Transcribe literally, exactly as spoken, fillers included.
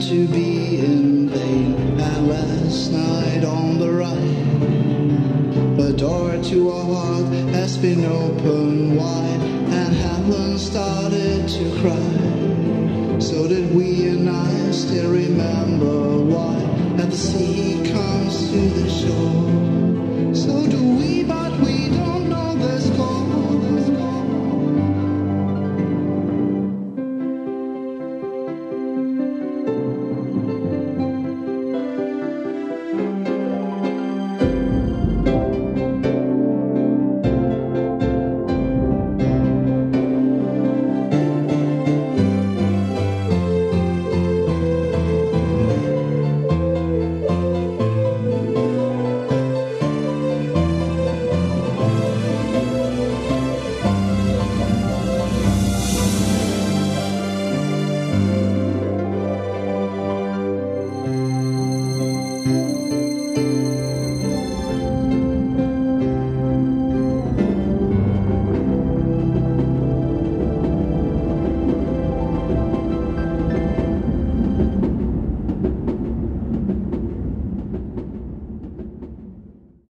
to be in vain. And last night on the ride, the door to our heart has been opened wide, and heaven started to cry. So did we, and I still remember why. And the sea comes to the shore. So do we.